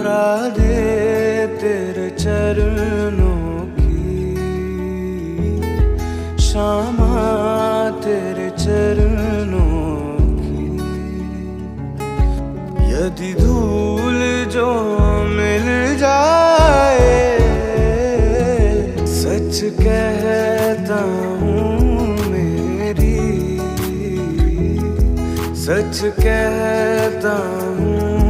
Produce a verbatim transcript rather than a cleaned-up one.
राधे तेरे चरणों की, श्यामा तेरे चरणों की। यदि धूल जो मिल जाए, सच कहता हूँ मेरी, सच कहता हूँ